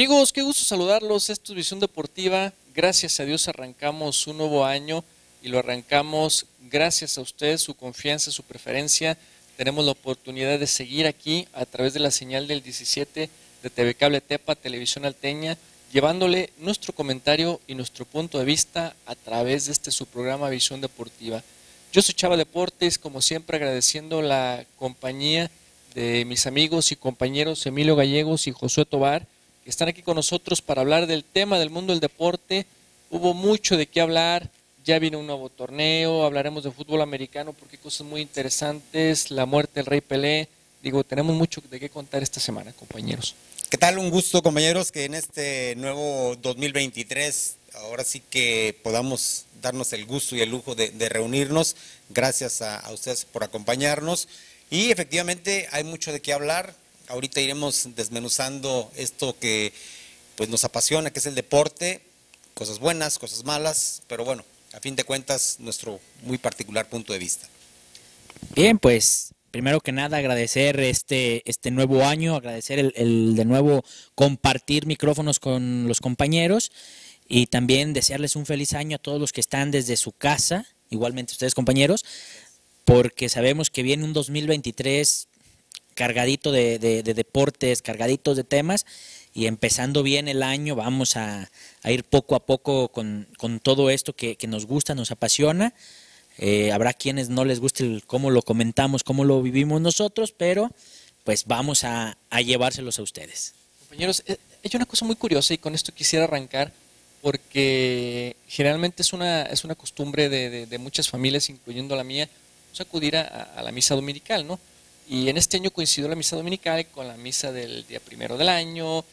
Amigos, qué gusto saludarlos. Esto es Visión Deportiva. Gracias a Dios arrancamos un nuevo año y lo arrancamos gracias a ustedes, su confianza, su preferencia. Tenemos la oportunidad de seguir aquí a través de la señal del 17 de TV Cable Tepa, Televisión Alteña, llevándole nuestro comentario y nuestro punto de vista a través de su programa Visión Deportiva. Yo soy Chava Deportes, como siempre agradeciendo la compañía de mis amigos y compañeros Emilio Gallegos y Josué Tobar, que están aquí con nosotros para hablar del tema del mundo del deporte. Hubo mucho de qué hablar, ya viene un nuevo torneo, hablaremos de fútbol americano porque hay cosas muy interesantes, la muerte del Rey Pelé. Digo, tenemos mucho de qué contar esta semana, compañeros. ¿Qué tal? Un gusto, compañeros, que en este nuevo 2023 ahora sí que podamos darnos el gusto y el lujo de reunirnos. Gracias a ustedes por acompañarnos. Y efectivamente hay mucho de qué hablar. Ahorita iremos desmenuzando esto que pues nos apasiona, que es el deporte, cosas buenas, cosas malas, pero bueno, a fin de cuentas, nuestro muy particular punto de vista. Bien, pues primero que nada agradecer este nuevo año, agradecer el de nuevo compartir micrófonos con los compañeros y también desearles un feliz año a todos los que están desde su casa, igualmente ustedes compañeros, porque sabemos que viene un 2023 cargadito de deportes, cargaditos de temas, y empezando bien el año vamos a ir poco a poco con todo esto que nos gusta, nos apasiona. Habrá quienes no les guste cómo lo comentamos, cómo lo vivimos nosotros, pero pues vamos a llevárselos a ustedes. Compañeros, hay una cosa muy curiosa y con esto quisiera arrancar, porque generalmente es una costumbre de muchas familias, incluyendo la mía, pues acudir a la misa dominical, ¿no? Y en este año coincidió la misa dominical con la misa del día primero del año,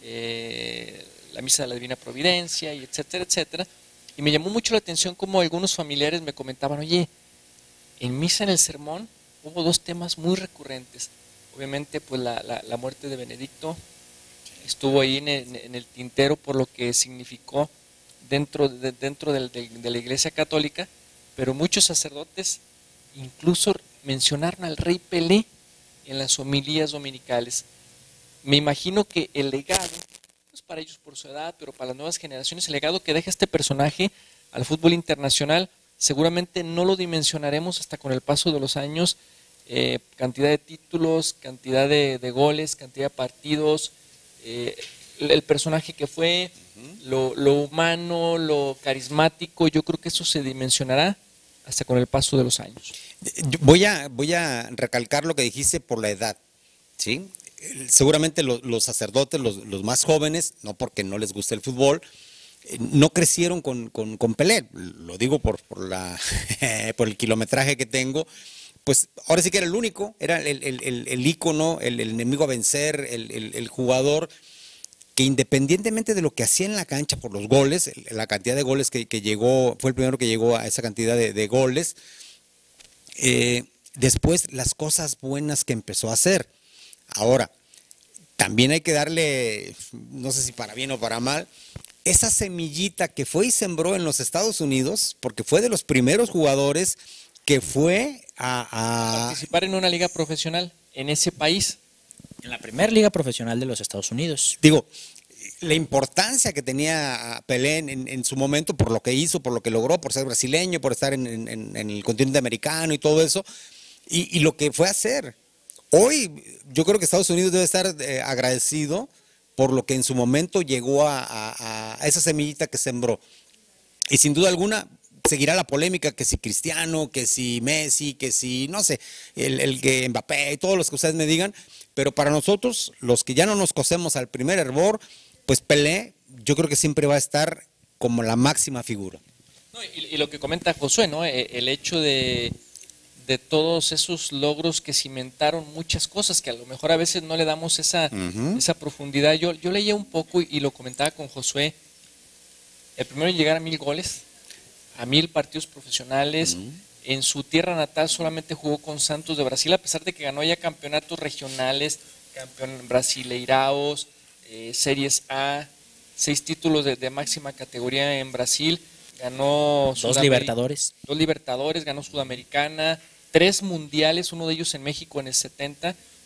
la misa de la Divina Providencia, y etcétera, etcétera. Y me llamó mucho la atención como algunos familiares me comentaban, oye, en misa, en el sermón, hubo dos temas muy recurrentes. Obviamente, pues la muerte de Benedicto estuvo ahí en el tintero por lo que significó dentro de la Iglesia Católica, pero muchos sacerdotes incluso mencionaron al Rey Pelé en las homilías dominicales. Me imagino que el legado, pues para ellos por su edad, pero para las nuevas generaciones, el legado que deja este personaje al fútbol internacional, seguramente no lo dimensionaremos hasta con el paso de los años. Cantidad de títulos, cantidad de goles, cantidad de partidos, el personaje que fue, lo humano, lo carismático, yo creo que eso se dimensionará hasta con el paso de los años. Voy a recalcar lo que dijiste por la edad, ¿sí? Seguramente los sacerdotes, los más jóvenes, no porque no les guste el fútbol, no crecieron con Pelé. Lo digo por el kilometraje que tengo. Pues ahora sí que era el único, era el ícono, el enemigo a vencer, el jugador que independientemente de lo que hacía en la cancha por los goles, la cantidad de goles que llegó, fue el primero que llegó a esa cantidad de goles, después las cosas buenas que empezó a hacer. Ahora, también hay que darle, no sé si para bien o para mal, esa semillita que fue y sembró en los Estados Unidos, porque fue de los primeros jugadores que fue a participar en una liga profesional en ese país. En la primera liga profesional de los Estados Unidos. Digo, la importancia que tenía Pelé en su momento por lo que hizo, por lo que logró, por ser brasileño, por estar en el continente americano y todo eso, y lo que fue a hacer. Hoy yo creo que Estados Unidos debe estar agradecido por lo que en su momento llegó a esa semillita que sembró. Y sin duda alguna seguirá la polémica que si Cristiano, que si Messi, que si, no sé, el que Mbappé y todos los que ustedes me digan, pero para nosotros, los que ya no nos cosemos al primer hervor, pues Pelé yo creo que siempre va a estar como la máxima figura. No, y lo que comenta Josué, ¿no? El hecho de todos esos logros que cimentaron muchas cosas, que a lo mejor a veces no le damos esa profundidad. Yo leía un poco y lo comentaba con Josué, el primero en llegar a 1000 goles, a 1000 partidos profesionales. En su tierra natal solamente jugó con Santos de Brasil, a pesar de que ganó ya campeonatos regionales, Brasileiraos, Series A, 6 títulos de máxima categoría en Brasil, ganó 2 Libertadores. 2 Libertadores, ganó Sudamericana, 3 mundiales, uno de ellos en México en el 70.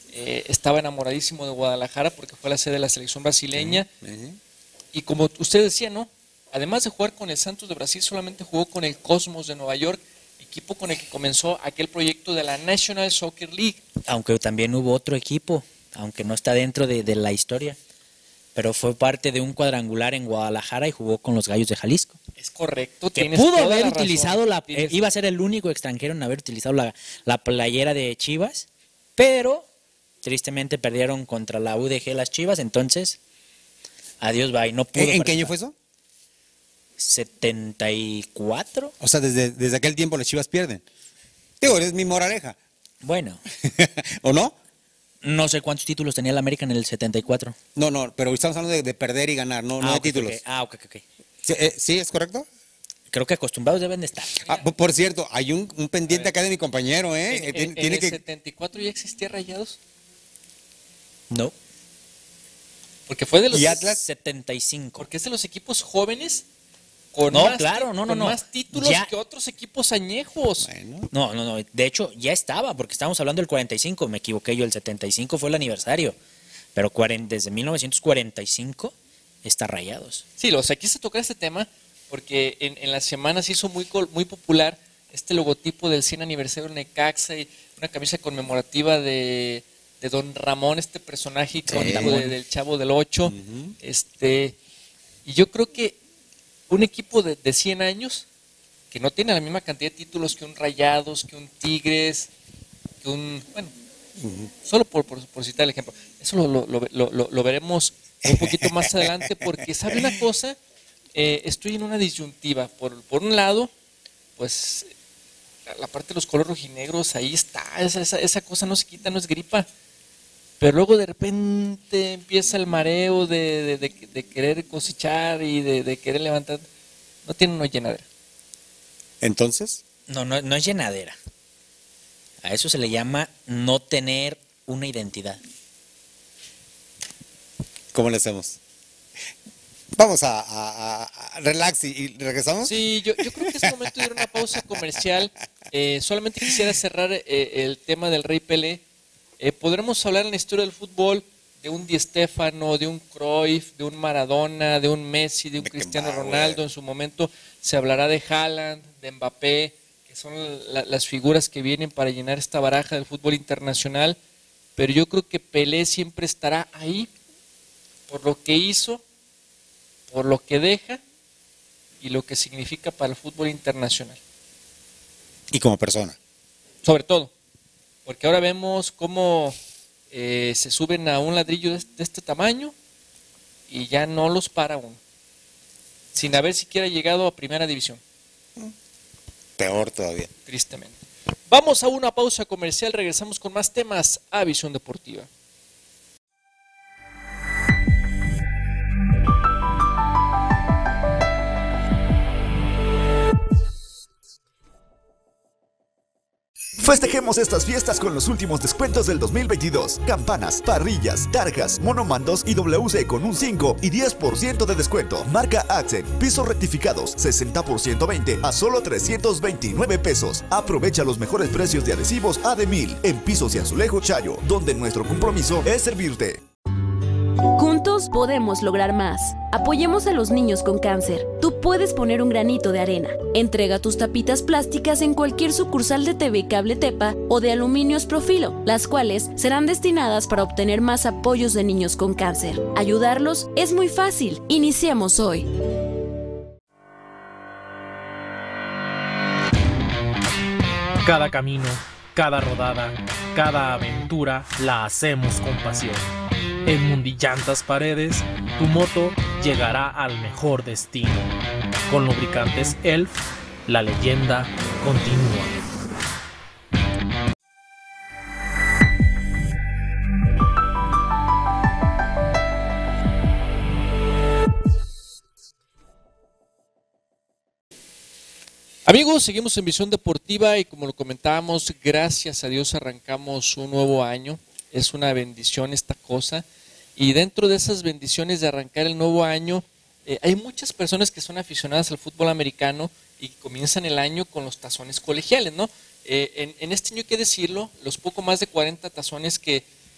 estaba enamoradísimo de Guadalajara porque fue la sede de la selección brasileña. Y como usted decía, ¿no? Además de jugar con el Santos de Brasil, solamente jugó con el Cosmos de Nueva York, equipo con el que comenzó aquel proyecto de la National Soccer League. Aunque también hubo otro equipo, aunque no está dentro de la historia, pero fue parte de un cuadrangular en Guadalajara y jugó con los Gallos de Jalisco. Es correcto. Que pudo haber utilizado iba a ser el único extranjero en haber utilizado la playera de Chivas, pero tristemente perdieron contra la UDG las Chivas, entonces adiós, bye. No pudo. ¿En qué año fue eso? 74. O sea, desde aquel tiempo las Chivas pierden. Digo, eres mi moraleja. Bueno. ¿O no? No sé cuántos títulos tenía el América en el 74. No, pero estamos hablando de perder y ganar, no de títulos. Ok. ¿Sí, es correcto? Creo que acostumbrados deben de estar. Por cierto, hay un pendiente acá de mi compañero, ¿eh? ¿En el 74 ya existía Rayados? No. Porque fue de los... ¿Y Atlas? 75. Porque es de los equipos jóvenes con más títulos que otros equipos añejos. Bueno. No. De hecho, ya estaba, porque estábamos hablando del 45. Me equivoqué yo, el 75 fue el aniversario. Pero desde 1945 está Rayados. Sí, o sea, quise tocar este tema porque en las semanas se hizo muy popular este logotipo del 100 aniversario de Necaxa y una camisa conmemorativa de Don Ramón, este personaje icónico del Chavo del Ocho. Y yo creo que un equipo de 100 años que no tiene la misma cantidad de títulos que un Rayados, que un Tigres, que un... Bueno, solo por citar el ejemplo. Eso lo veremos un poquito más adelante porque, ¿sabe una cosa? Estoy en una disyuntiva. Por un lado, pues la parte de los colores rojinegros, ahí está, esa cosa no se quita, no es gripa. Pero luego de repente empieza el mareo de querer cosechar y de querer levantar. No tiene una llenadera. ¿Entonces? No es llenadera. A eso se le llama no tener una identidad. ¿Cómo le hacemos? Vamos a relax y regresamos. Sí, yo creo que es momento de ir a una pausa comercial. Solamente quisiera cerrar el tema del Rey Pelé. Podremos hablar en la historia del fútbol de un Di Stéfano, de un Cruyff, de un Maradona, de un Messi, de un Cristiano Ronaldo. En su momento se hablará de Haaland, de Mbappé, que son las figuras que vienen para llenar esta baraja del fútbol internacional. Pero yo creo que Pelé siempre estará ahí por lo que hizo, por lo que deja y lo que significa para el fútbol internacional. Y como persona. Sobre todo. Porque ahora vemos cómo se suben a un ladrillo de este tamaño y ya no los para uno. Sin haber siquiera llegado a primera división. Peor todavía. Tristemente. Vamos a una pausa comercial, regresamos con más temas a Visión Deportiva. Festejemos estas fiestas con los últimos descuentos del 2022. Campanas, parrillas, tarjas, monomandos y WC con un 5 y 10% de descuento. Marca Accent, pisos rectificados, 60% 20 a solo 329 pesos. Aprovecha los mejores precios de adhesivos AD1000 en Pisos y Azulejo Chayo, donde nuestro compromiso es servirte. Juntos podemos lograr más. Apoyemos a los niños con cáncer. Tú puedes poner un granito de arena. Entrega tus tapitas plásticas en cualquier sucursal de TV Cable Tepa o de Aluminios Profilo, las cuales serán destinadas para obtener más apoyos de niños con cáncer. Ayudarlos es muy fácil. Iniciemos hoy. Cada camino, cada rodada, cada aventura la hacemos con pasión. En Mundillantas Paredes, tu moto llegará al mejor destino. Con lubricantes ELF, la leyenda continúa. Amigos, seguimos en Visión Deportiva y como lo comentábamos, gracias a Dios arrancamos un nuevo año. Es una bendición esta cosa. Y dentro de esas bendiciones de arrancar el nuevo año, hay muchas personas que son aficionadas al fútbol americano y comienzan el año con los tazones colegiales, ¿no? En este año hay que decirlo, los poco más de 40 tazones que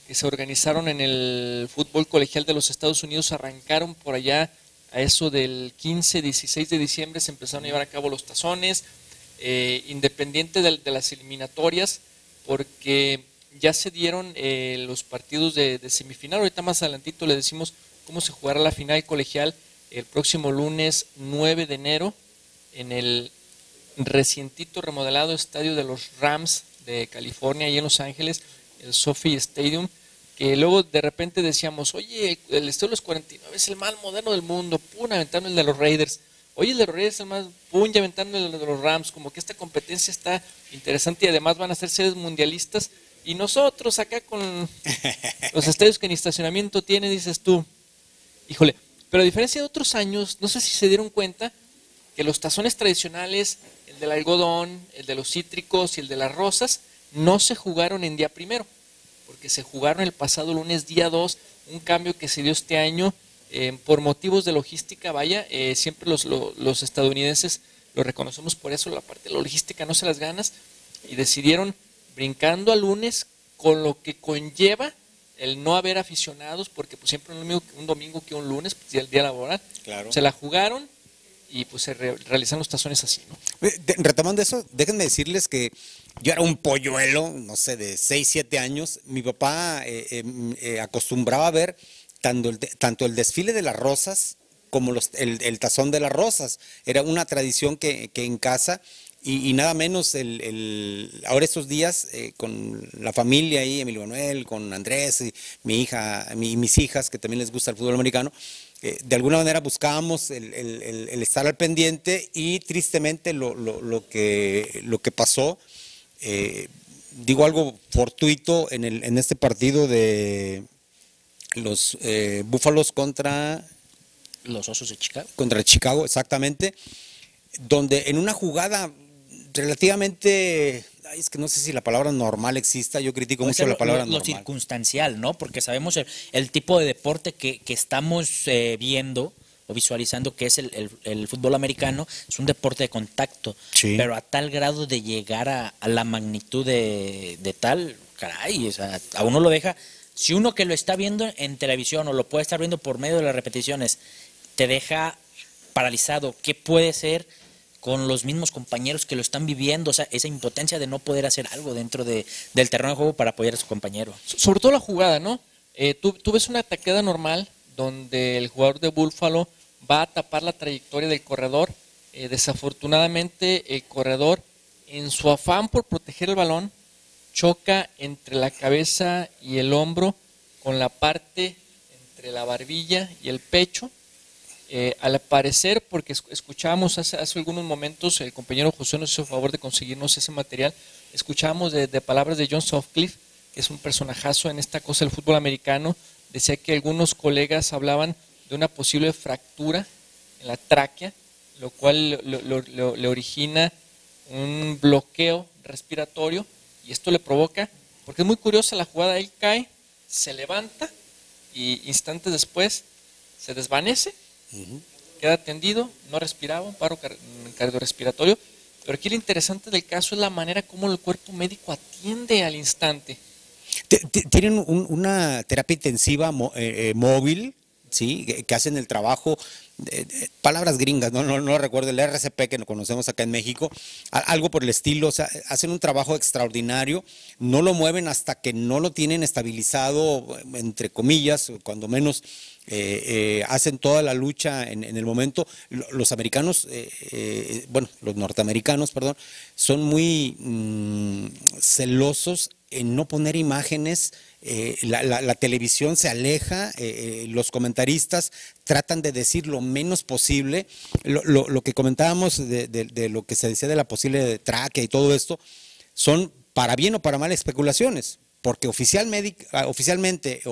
que se organizaron en el fútbol colegial de los Estados Unidos arrancaron por allá a eso del 15, 16 de diciembre, se empezaron a llevar a cabo los tazones, independiente de las eliminatorias, porque ya se dieron los partidos de semifinal. Ahorita más adelantito le decimos cómo se jugará la final colegial el próximo lunes 9 de enero en el recientito remodelado estadio de los Rams de California, ahí en Los Ángeles, el SoFi Stadium, que luego de repente decíamos, oye, el estadio de los 49 es el más moderno del mundo, pum, aventando el de los Raiders. Oye, el de los Raiders es el más, pum, ya aventando el de los Rams. Como que esta competencia está interesante y además van a ser sedes mundialistas. Y nosotros acá con los estadios que ni estacionamiento tiene, dices tú, híjole. Pero a diferencia de otros años, no sé si se dieron cuenta que los tazones tradicionales, el del algodón, el de los cítricos y el de las rosas, no se jugaron en día primero, porque se jugaron el pasado lunes día 2, un cambio que se dio este año por motivos de logística, vaya, siempre los estadounidenses lo reconocemos por eso, la parte de la logística no se las ganas, y decidieron brincando al lunes, con lo que conlleva el no haber aficionados, porque pues siempre un domingo que un lunes, pues ya el día laboral, Claro. se la jugaron y pues se realizan los tazones así, ¿no? Retomando eso, déjenme decirles que yo era un polluelo, no sé, de 6, 7 años. Mi papá acostumbraba a ver tanto el desfile de las rosas como el tazón de las rosas. Era una tradición que en casa, y nada menos ahora estos días con la familia ahí, Emilio Manuel, con Andrés, y mi hija, mis hijas, que también les gusta el fútbol americano, de alguna manera buscábamos el estar al pendiente, y tristemente lo que pasó, digo algo fortuito en este partido de los Búfalos contra Los Osos de Chicago. Contra Chicago, exactamente, donde en una jugada relativamente, es que no sé si la palabra normal exista, yo critico mucho la palabra lo normal. circunstancial, ¿no? Porque sabemos el tipo de deporte que estamos viendo o visualizando, que es el fútbol americano, es un deporte de contacto, Sí. pero a tal grado de llegar a la magnitud de tal, caray, o sea, a uno lo deja, si uno que lo está viendo en televisión o lo puede estar viendo por medio de las repeticiones, te deja paralizado, ¿qué puede ser con los mismos compañeros que lo están viviendo? O sea, esa impotencia de no poder hacer algo dentro del terreno de juego para apoyar a su compañero. Sobre todo la jugada, ¿no? Tú ves una tacleada normal donde el jugador de Búfalo va a tapar la trayectoria del corredor. Desafortunadamente el corredor, en su afán por proteger el balón, choca entre la cabeza y el hombro con la parte entre la barbilla y el pecho. Al parecer, porque escuchábamos hace algunos momentos, el compañero José nos hizo favor de conseguirnos ese material, escuchábamos de palabras de John Sutcliffe, que es un personajazo en esta cosa del fútbol americano. Decía que algunos colegas hablaban de una posible fractura en la tráquea, lo cual le origina un bloqueo respiratorio, y esto le provoca, porque es muy curiosa la jugada, él cae, se levanta y instantes después se desvanece, queda tendido, no respiraba, un paro cardiorrespiratorio. Pero aquí lo interesante del caso es la manera como el cuerpo médico atiende al instante. Tienen una terapia intensiva móvil, ¿sí? Que hacen el trabajo, palabras gringas, no recuerdo, el RCP que conocemos acá en México, algo por el estilo. O sea, hacen un trabajo extraordinario, no lo mueven hasta que no lo tienen estabilizado, entre comillas, cuando menos hacen toda la lucha en el momento. Los americanos, los norteamericanos, perdón, son muy celosos en no poner imágenes. La televisión se aleja, los comentaristas tratan de decir lo menos posible. Lo que comentábamos de lo que se decía de la posible tráquea y todo esto, son para bien o para mal especulaciones, porque oficialmente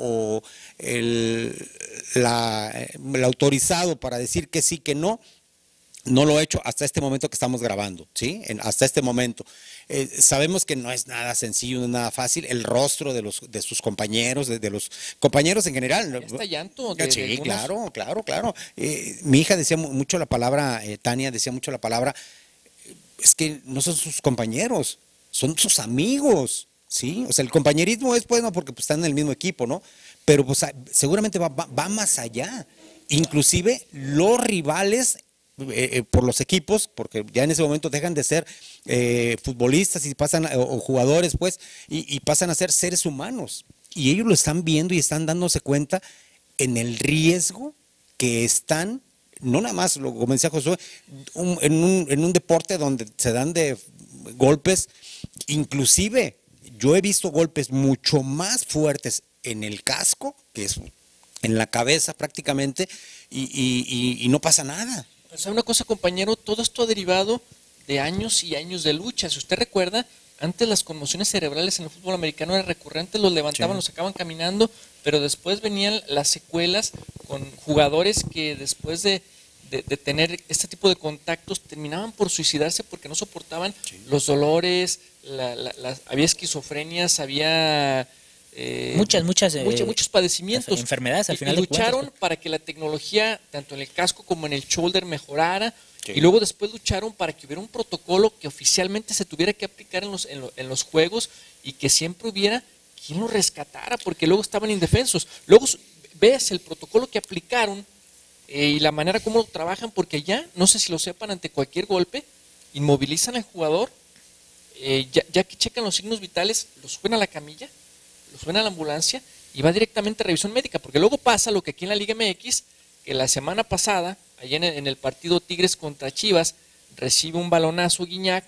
el autorizado para decir que sí, que no lo he hecho hasta este momento que estamos grabando, ¿sí? Hasta este momento. Sabemos que no es nada sencillo, no es nada fácil. El rostro de sus compañeros, de los compañeros en general. Está llanto. Sí, claro. Mi hija decía mucho la palabra, Tania decía mucho la palabra, es que no son sus compañeros, son sus amigos. Sí, o sea, el compañerismo es bueno porque pues, están en el mismo equipo, ¿no? Pero pues, seguramente va más allá. Inclusive los rivales por los equipos, porque ya en ese momento dejan de ser futbolistas y pasan, o jugadores, pues, y pasan a ser seres humanos. Y ellos lo están viendo y están dándose cuenta en el riesgo que están, no nada más, como decía Josué, en un deporte donde se dan de golpes, inclusive yo he visto golpes mucho más fuertes en el casco, que es en la cabeza prácticamente, y no pasa nada. O sea, una cosa, compañero, todo esto ha derivado de años y años de lucha. Si usted recuerda, antes las conmociones cerebrales en el fútbol americano eran recurrentes, los levantaban, los sacaban caminando, pero después venían las secuelas con jugadores que después de tener este tipo de contactos terminaban por suicidarse porque no soportaban los dolores, había esquizofrenias, había muchos padecimientos, enfermedades al final y lucharon para que la tecnología tanto en el casco como en el shoulder mejorara. Sí. Y luego después lucharon para que hubiera un protocolo que oficialmente se tuviera que aplicar en los juegos y que siempre hubiera quien lo rescatara, porque luego estaban indefensos. Luego ves el protocolo que aplicaron y la manera como lo trabajan, porque ya, no sé si lo sepan, ante cualquier golpe, inmovilizan al jugador, ya que checan los signos vitales, lo suben a la camilla, lo suben a la ambulancia y va directamente a revisión médica, porque luego pasa lo que aquí en la Liga MX, que la semana pasada, allá en el partido Tigres contra Chivas, recibe un balonazo Guiñac,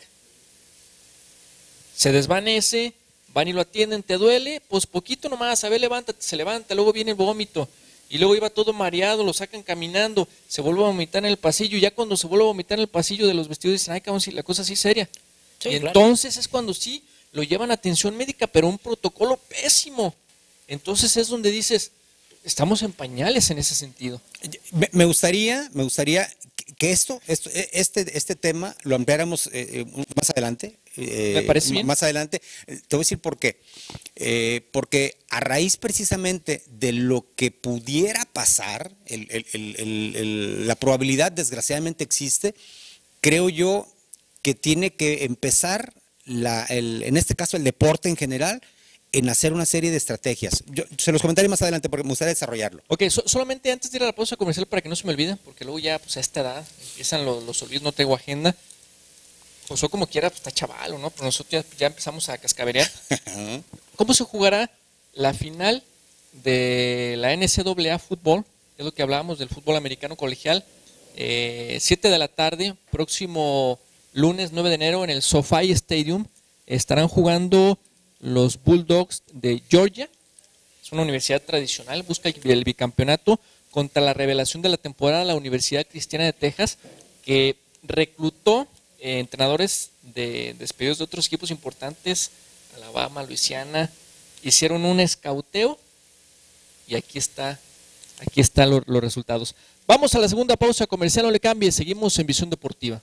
se desvanece, van y lo atienden, ¿te duele? Pues poquito nomás, a ver, levántate, se levanta, luego viene el vómito, y luego iba todo mareado, lo sacan caminando, se vuelve a vomitar en el pasillo, y ya cuando se vuelve a vomitar en el pasillo de los vestidos dicen, ay cabrón, sí, la cosa sí seria. Sí, y entonces claro, es cuando sí lo llevan a atención médica, pero un protocolo pésimo. Entonces es donde dices, estamos en pañales en ese sentido. Me gustaría que este tema lo ampliáramos más adelante. Me parece bien. Más adelante. Te voy a decir por qué. Porque a raíz precisamente de lo que pudiera pasar, la probabilidad desgraciadamente existe, creo yo que tiene que empezar, en este caso el deporte en general, en hacer una serie de estrategias. Yo se los comentaré más adelante porque me gustaría desarrollarlo. Ok, solamente antes de ir a la pausa comercial para que no se me olvide, porque luego ya pues a esta edad empiezan los olvidos, no tengo agenda. Josué como quiera pues, está chaval, ¿no? Pero nosotros ya empezamos a cascaberear. ¿Cómo se jugará la final de la NCAA fútbol? Es lo que hablábamos del fútbol americano colegial. 7 de la tarde, próximo lunes 9 de enero en el SoFi Stadium. Estarán jugando los Bulldogs de Georgia, es una universidad tradicional, busca el bicampeonato contra la revelación de la temporada, la Universidad Cristiana de Texas, que reclutó entrenadores despedidos de otros equipos importantes, Alabama, Luisiana, hicieron un escauteo y aquí están los resultados. Vamos a la segunda pausa comercial, no le cambie, seguimos en Visión Deportiva.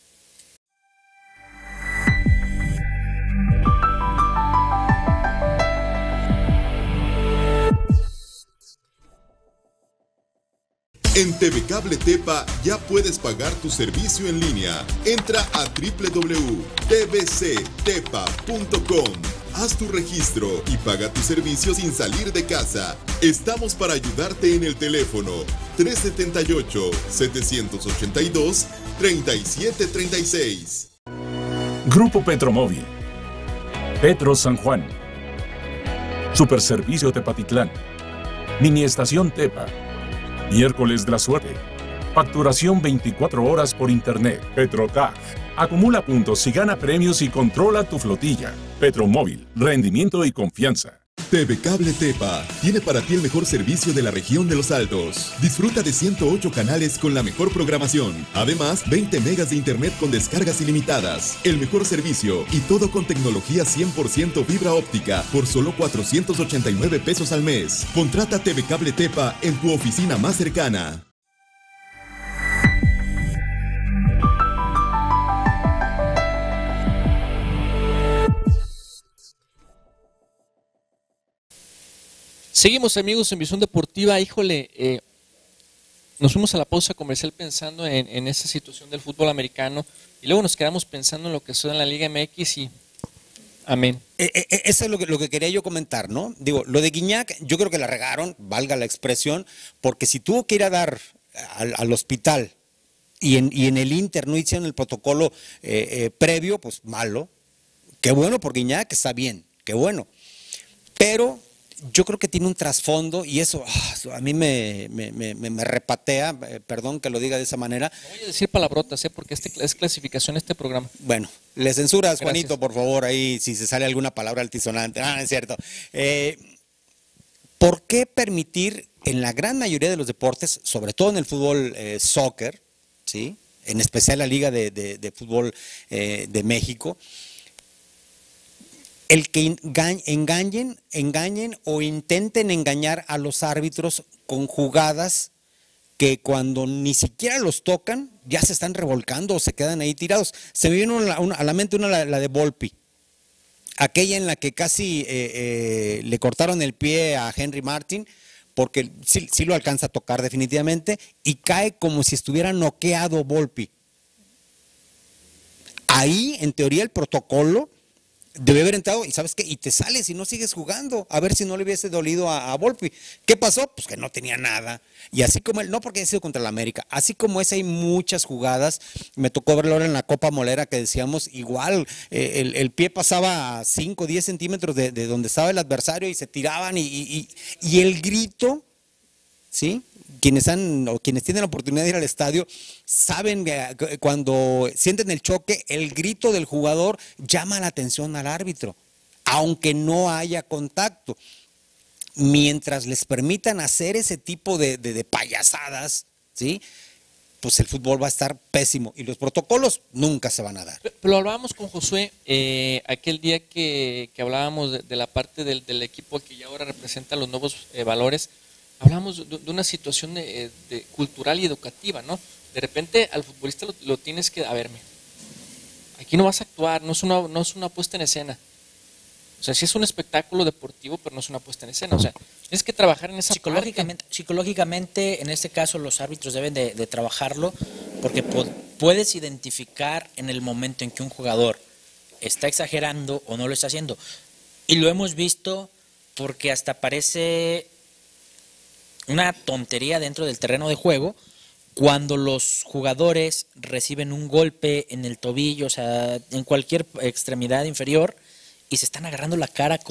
En TV Cable Tepa ya puedes pagar tu servicio en línea. Entra a www.tvctepa.com. Haz tu registro y paga tu servicio sin salir de casa. Estamos para ayudarte en el teléfono 378-782-3736. Grupo Petromóvil. Petro San Juan. Superservicio Tepatitlán. Mini Estación Tepa. Miércoles de la Suerte. Facturación 24 horas por internet. Petrotag. Acumula puntos y gana premios y controla tu flotilla. Petromóvil. Rendimiento y confianza. TV Cable Tepa tiene para ti el mejor servicio de la región de Los Altos. Disfruta de 108 canales con la mejor programación. Además, 20 megas de internet con descargas ilimitadas. El mejor servicio y todo con tecnología 100% fibra óptica por solo 489 pesos al mes. Contrata TV Cable Tepa en tu oficina más cercana. Seguimos, amigos, en Visión Deportiva. Híjole, nos fuimos a la pausa comercial pensando en esa situación del fútbol americano y luego nos quedamos pensando en lo que sucede en la Liga MX y Amén. Eso es lo que quería yo comentar, ¿no? Digo, lo de Guiñac, yo creo que la regaron, valga la expresión, porque si tuvo que ir a dar al hospital y en el Inter no hicieron el protocolo previo, pues malo. Qué bueno por Guiñac, está bien, qué bueno. Pero yo creo que tiene un trasfondo y eso a mí me repatea, perdón que lo diga de esa manera. No voy a decir palabrotas, porque es clasificación este programa. Bueno, le censuras, Gracias. Juanito, por favor, ahí si se sale alguna palabra altisonante. No es cierto. ¿Por qué permitir en la gran mayoría de los deportes, sobre todo en el fútbol soccer, ¿sí? En especial la Liga de Fútbol de México, el que engañen o intenten engañar a los árbitros con jugadas que cuando ni siquiera los tocan ya se están revolcando o se quedan ahí tirados? Se me vino a la mente la de Volpi, aquella en la que casi le cortaron el pie a Henry Martin, porque sí lo alcanza a tocar definitivamente y cae como si estuviera noqueado Volpi. Ahí, en teoría, el protocolo debe haber entrado y ¿sabes qué? Y te sales y no sigues jugando, a ver si no le hubiese dolido a Volpi. ¿Qué pasó? Pues que no tenía nada. Y así como él, no porque haya sido contra el América, así como ese hay muchas jugadas. Me tocó verlo ahora en la Copa Molera que decíamos, igual, el pie pasaba a 5 o 10 centímetros de donde estaba el adversario y se tiraban y el grito, ¿sí? Quienes tienen la oportunidad de ir al estadio saben que cuando sienten el choque, el grito del jugador llama la atención al árbitro, aunque no haya contacto. Mientras les permitan hacer ese tipo de payasadas, ¿sí? Pues el fútbol va a estar pésimo y los protocolos nunca se van a dar. Pero hablábamos con Josué aquel día que hablábamos de la parte del equipo que ya ahora representa los nuevos valores. Hablamos de una situación de cultural y educativa, ¿no? De repente al futbolista lo tienes que, a verme, aquí no vas a actuar, no es una puesta en escena. O sea, sí es un espectáculo deportivo, pero no es una puesta en escena. O sea, tienes que trabajar en esa parte. Psicológicamente, en este caso, los árbitros deben de trabajarlo, porque puedes identificar en el momento en que un jugador está exagerando o no lo está haciendo. Y lo hemos visto porque hasta parece una tontería dentro del terreno de juego cuando los jugadores reciben un golpe en el tobillo, o sea, en cualquier extremidad inferior, y se están agarrando la cara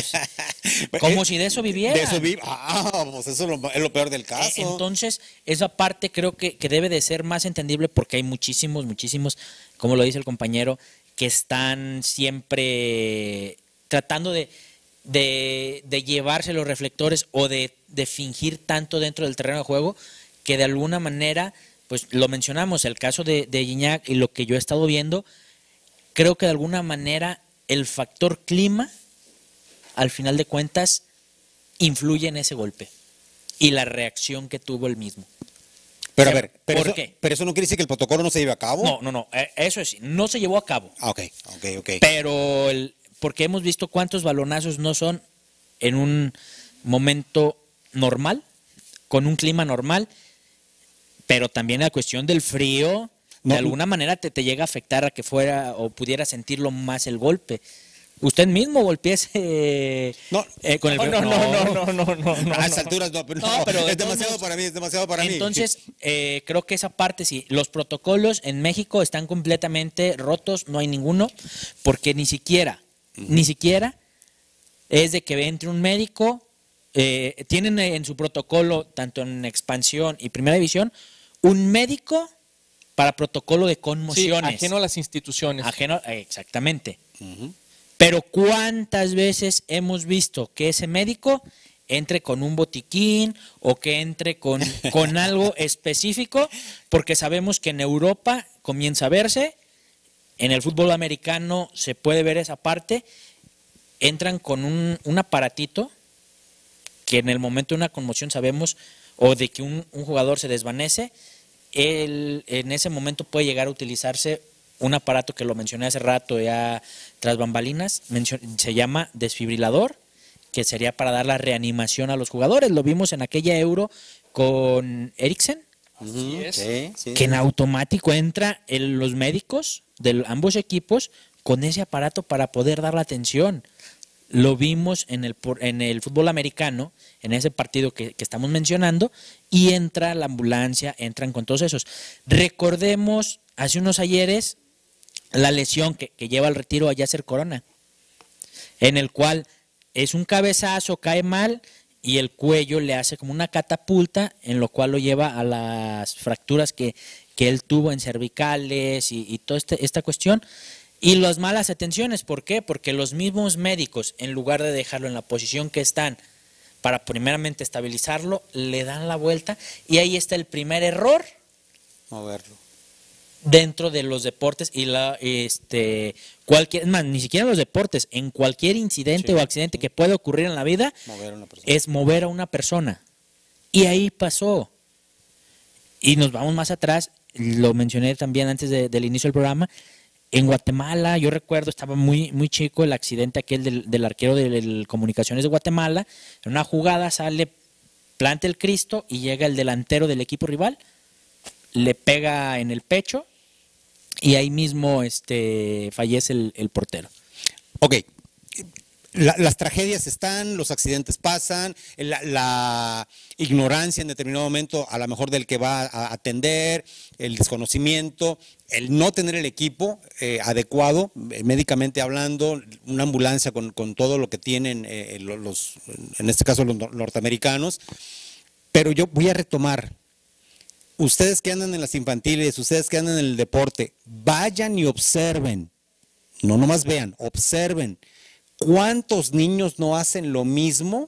como si de eso vivieran. De eso pues eso es lo peor del caso. Entonces, esa parte creo que debe de ser más entendible porque hay muchísimos, como lo dice el compañero, que están siempre tratando de llevarse los reflectores o de fingir tanto dentro del terreno de juego que de alguna manera, pues lo mencionamos, el caso de Guiñac y lo que yo he estado viendo, creo que de alguna manera el factor clima, al final de cuentas, influye en ese golpe y la reacción que tuvo el mismo. Pero a ver, ¿por qué? Pero eso no quiere decir que el protocolo no se lleve a cabo. No, eso es, no se llevó a cabo. Ok. Pero porque hemos visto cuántos balonazos no son en un momento normal, con un clima normal, pero también la cuestión del frío, de alguna manera te llega a afectar a que fuera o pudiera sentirlo más el golpe. Usted mismo golpeese con el frío. No. A esas alturas no, pero es demasiado para mí. Entonces, creo que esa parte sí. Los protocolos en México están completamente rotos, no hay ninguno, porque ni siquiera es de que entre un médico, tienen en su protocolo, tanto en expansión y primera división, un médico para protocolo de conmociones. Sí, ajeno a las instituciones. Exactamente. Pero ¿cuántas veces hemos visto que ese médico entre con un botiquín o que entre con algo específico? Porque sabemos que en Europa comienza a verse, en el fútbol americano se puede ver esa parte, entran con un aparatito que en el momento de una conmoción sabemos, o de que un jugador se desvanece, en ese momento puede llegar a utilizarse un aparato que lo mencioné hace rato ya tras bambalinas, se llama desfibrilador, que sería para dar la reanimación a los jugadores. Lo vimos en aquella Euro con Eriksen, Así es. Sí. que en automático entra los médicos de ambos equipos con ese aparato para poder dar la atención. Lo vimos en el fútbol americano, en ese partido que estamos mencionando, y entra la ambulancia, entran con todos esos. Recordemos hace unos ayeres la lesión que lleva al retiro a Yasser Corona, en el cual es un cabezazo, cae mal y el cuello le hace como una catapulta, en lo cual lo lleva a las fracturas que él tuvo en cervicales y toda esta cuestión. Y las malas atenciones, ¿por qué? Porque los mismos médicos, en lugar de dejarlo en la posición que están para primeramente estabilizarlo, le dan la vuelta y ahí está el primer error. Moverlo. Dentro de los deportes y cualquier, más, ni siquiera los deportes, en cualquier incidente o accidente que pueda ocurrir en la vida, es mover a una persona. Y ahí pasó. Y nos vamos más atrás, lo mencioné también antes del inicio del programa. En Guatemala, yo recuerdo, estaba muy chico el accidente aquel del arquero de Comunicaciones de Guatemala. En una jugada sale, planta el Cristo y llega el delantero del equipo rival, le pega en el pecho y ahí mismo fallece el portero. Ok. Las tragedias están, los accidentes pasan, la ignorancia en determinado momento, a lo mejor del que va a atender, el desconocimiento, el no tener el equipo adecuado, médicamente hablando, una ambulancia con todo lo que tienen en este caso los norteamericanos. Pero yo voy a retomar, ustedes que andan en las infantiles, ustedes que andan en el deporte, vayan y observen, no nomás vean, observen. ¿Cuántos niños no hacen lo mismo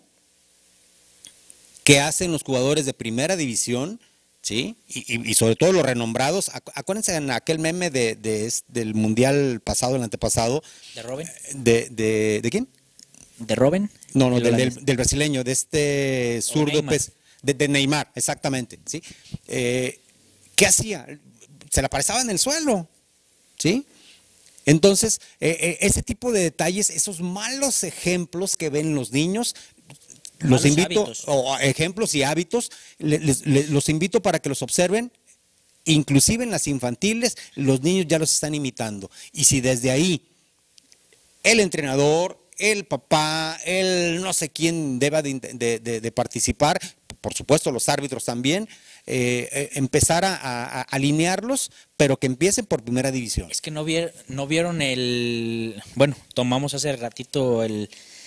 que hacen los jugadores de primera división? ¿Sí? Y sobre todo los renombrados. Acuérdense en aquel meme del mundial pasado, el antepasado. ¿De Robin? ¿De quién? ¿De Robin? No, del brasileño, de este zurdo, pues, de Neymar, exactamente. ¿Sí? ¿Qué hacía? Se la pasaba en el suelo. ¿Sí? Entonces, ese tipo de detalles, esos malos ejemplos que ven los niños, los invito, o ejemplos y hábitos, los invito para que los observen, inclusive en las infantiles, los niños ya los están imitando. Y si desde ahí el entrenador, el papá, el no sé quién deba de participar, por supuesto los árbitros también, empezar a alinearlos, pero que empiecen por primera división. Es que no vieron bueno, tomamos hace ratito el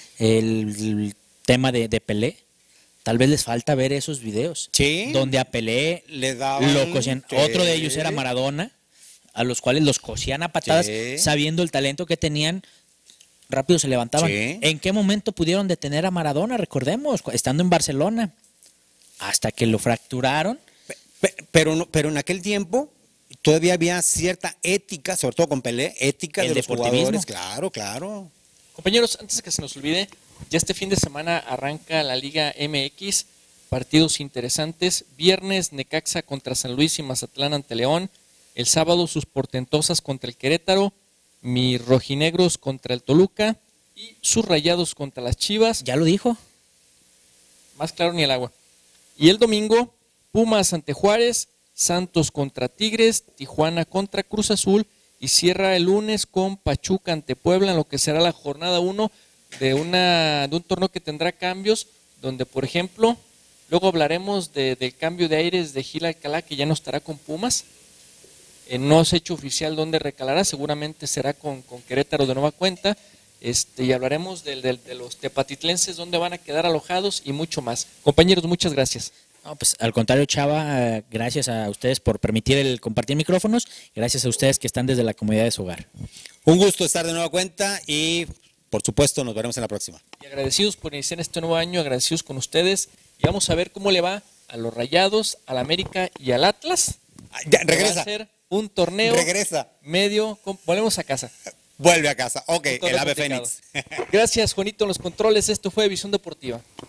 tema de Pelé. Tal vez les falta ver esos videos. Sí. Donde a Pelé le daban, lo cosían. Sí. Otro de ellos era Maradona, a los cuales los cosían a patadas, sí, sabiendo el talento que tenían. Rápido se levantaban. Sí. ¿En qué momento pudieron detener a Maradona? Recordemos, estando en Barcelona. Hasta que lo fracturaron. Pero en aquel tiempo todavía había cierta ética, sobre todo con Pelé, ética de los jugadores. Claro, claro. Compañeros, antes que se nos olvide, ya este fin de semana arranca la Liga MX, partidos interesantes. Viernes, Necaxa contra San Luis y Mazatlán ante León. El sábado, sus portentosas contra el Querétaro, mis rojinegros contra el Toluca y sus Rayados contra las Chivas. Ya lo dijo. Más claro ni el agua. Y el domingo, Pumas ante Juárez, Santos contra Tigres, Tijuana contra Cruz Azul y cierra el lunes con Pachuca ante Puebla, en lo que será la jornada 1 de un torneo que tendrá cambios, donde por ejemplo, luego hablaremos del cambio de aires de Gil Alcalá, que ya no estará con Pumas. No se ha hecho oficial dónde recalará, seguramente será con Querétaro de nueva cuenta. Y hablaremos de los tepatitlenses, dónde van a quedar alojados y mucho más. Compañeros, muchas gracias. No, pues al contrario, Chava, gracias a ustedes por permitir el compartir micrófonos, gracias a ustedes que están desde la comodidad de su hogar. Un gusto estar de nueva cuenta y por supuesto nos veremos en la próxima. Y agradecidos por iniciar este nuevo año, agradecidos con ustedes y vamos a ver cómo le va a los Rayados, al América y al Atlas. Ya, regresa. Va a ser un torneo medio, volvemos a casa. Vuelve a casa, ok, el ave fénix. Gracias, Juanito, en los controles. Esto fue Visión Deportiva.